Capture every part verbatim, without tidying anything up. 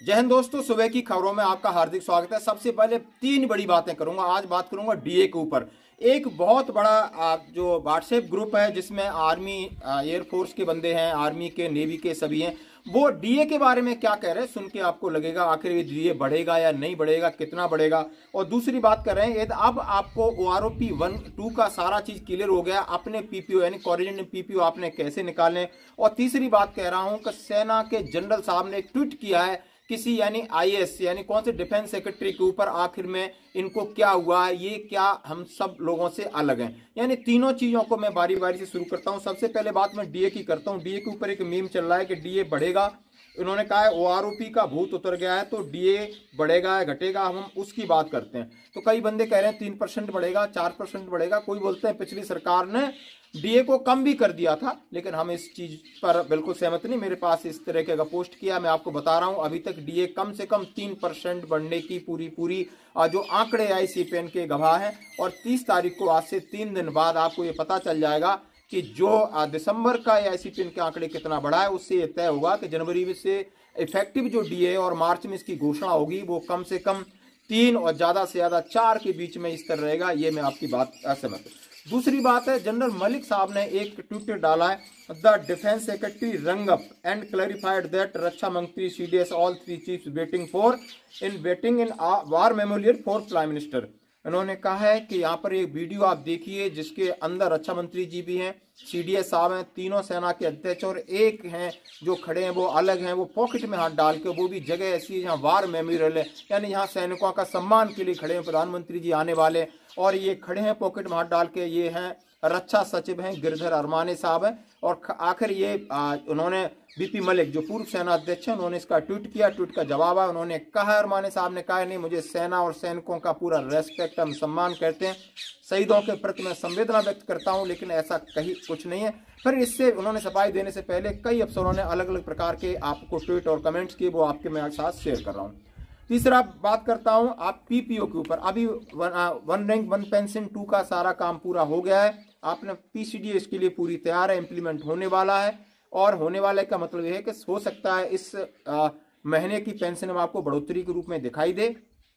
जय हिंद दोस्तों, सुबह की खबरों में आपका हार्दिक स्वागत है। सबसे पहले तीन बड़ी बातें करूंगा। आज बात करूंगा डीए के ऊपर। एक बहुत बड़ा आ, जो व्हाट्सएप ग्रुप है जिसमें आर्मी, एयरफोर्स के बंदे हैं, आर्मी के, नेवी के सभी हैं, वो डीए के बारे में क्या कह रहे हैं सुन के आपको लगेगा आखिर ये डीए बढ़ेगा या नहीं बढ़ेगा, कितना बढ़ेगा। और दूसरी बात कर रहे हैं, यदि अब आपको O R O P one two का सारा चीज क्लियर हो गया, अपने पीपीओ यानी कोरिलेंट पीपीओ आपने कैसे निकालने। और तीसरी बात कह रहा हूं कि सेना के जनरल साहब ने एक ट्वीट किया है किसी यानी आई ए एस यानी कौन से डिफेंस सेक्रेटरी के ऊपर, आखिर में इनको क्या हुआ है, ये क्या हम सब लोगों से अलग हैं। यानी तीनों चीजों को मैं बारी बारी से शुरू करता हूं। सबसे पहले बात मैं डीए की करता हूं। डीए के ऊपर एक मीम चल रहा है कि डीए बढ़ेगा। इन्होंने कहा है ओ आर ओ पी का भूत उतर गया है, तो डीए बढ़ेगा या घटेगा, हम उसकी बात करते हैं। तो कई बंदे कह रहे हैं तीन परसेंट बढ़ेगा, चार परसेंट बढ़ेगा, कोई बोलते हैं पिछली सरकार ने डीए को कम भी कर दिया था, लेकिन हम इस चीज पर बिल्कुल सहमत नहीं। मेरे पास इस तरह का पोस्ट किया, मैं आपको बता रहा हूं, अभी तक डीए कम से कम तीन परसेंट बढ़ने की पूरी पूरी जो आंकड़े आई सी पी एन के गवाह है। और तीस तारीख को, आज से तीन दिन बाद, आपको ये पता चल जाएगा कि जो दिसंबर का आई सी पी एन के आंकड़े कितना बढ़ा है, उससे यह तय होगा कि जनवरी में से इफेक्टिव जो डीए और मार्च में इसकी घोषणा होगी वो कम से कम तीन और ज्यादा से ज्यादा चार के बीच में इस तरह रहेगा। ये मैं आपकी बात सहमत हूं। दूसरी बात है, जनरल मलिक साहब ने एक ट्वीट डाला है, the defence secretary rang up and clarified that रक्षा मंत्री C D S all three chiefs waiting for in waiting in war memorial for prime minister. इन्होंने कहा है कि यहाँ पर एक वीडियो आप देखिए जिसके अंदर रक्षा मंत्री जी भी हैं, सी डी एस साहब हैं, तीनों सेना के अध्यक्ष, और एक हैं जो खड़े हैं वो अलग हैं, वो पॉकेट में हाथ डाल के, वो भी जगह ऐसी है जहाँ वार मेमोरियल है, यानी यहाँ सैनिकों का सम्मान के लिए खड़े हैं प्रधानमंत्री जी आने वाले, और ये खड़े हैं पॉकेट में हाथ डाल के। ये हैं रक्षा सचिव हैं गिरधर अरमाने साहब हैं। और आखिर ये आ, उन्होंने बीपी मलिक जो पूर्व सेना अध्यक्ष हैं, उन्होंने इसका ट्वीट किया। ट्वीट का जवाब है, उन्होंने कहा, अरमाने साहब ने कहा, नहीं मुझे सेना और सैनिकों का पूरा रेस्पेक्ट, हम सम्मान करते हैं, शहीदों के प्रति मैं संवेदना व्यक्त करता हूं, लेकिन ऐसा कहीं कुछ नहीं है। फिर इससे उन्होंने सफाई देने से पहले कई अफसरों ने अलग अलग प्रकार के आपको ट्वीट और कमेंट्स किए, वो आपके मैं साथ शेयर कर रहा हूँ। तीसरा बात करता हूं आप पीपीओ के ऊपर। अभी one, one rank one pension two का सारा काम पूरा हो गया है, आपने पीसीडी इसके लिए पूरी तैयार है, इंप्लीमेंट होने वाला है। और होने वाले का मतलब यह है कि हो सकता है इस आ, महीने की पेंशन में आपको बढ़ोतरी के रूप में दिखाई दे।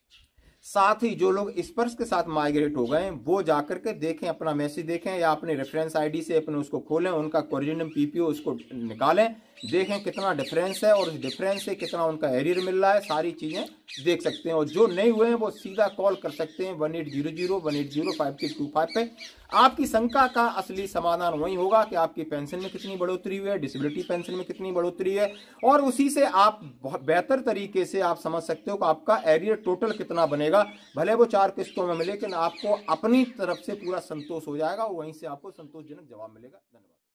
साथ ही जो लोग स्पर्श के साथ माइग्रेट हो गए वो जाकर के देखें, अपना मैसेज देखें या अपने रेफरेंस आईडी से अपने उसको खोलें, उनका कोरिलेंट पीपीओ उसको निकालें, देखें कितना डिफरेंस है और उस डिफरेंस से कितना उनका एरियर मिल रहा है, सारी चीजें देख सकते हैं। और जो नहीं हुए हैं वो सीधा कॉल कर सकते हैं one eight zero zero one eight zero five six two five पे। आपकी शंका का असली समाधान वही होगा कि आपकी पेंशन में कितनी बढ़ोतरी हुई है, डिसेबिलिटी पेंशन में कितनी बढ़ोतरी है, और उसी से आप बहुत बेहतर तरीके से आप समझ सकते हो कि आपका एरियर टोटल कितना बनेगा। भले वो चार किस्तों में मिले, लेकिन आपको अपनी तरफ से पूरा संतोष हो जाएगा, वहीं से आपको संतोषजनक जवाब मिलेगा। धन्यवाद।